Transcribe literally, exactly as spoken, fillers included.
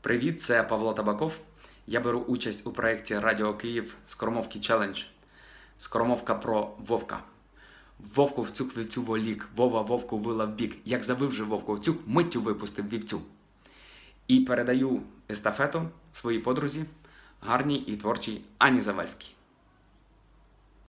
Привіт, це Павло Табаков. Я беру участь у проекті Радіо Київ «Скоромовки челендж». Скоромовка про вовка. Вовку вцюк вівцю волік, Вова вовку вила в бік. Як завив же вовку вцюк, миттю випустив вівцю. І передаю естафету своїй подрузі, гарній і творчій Ані Завальській.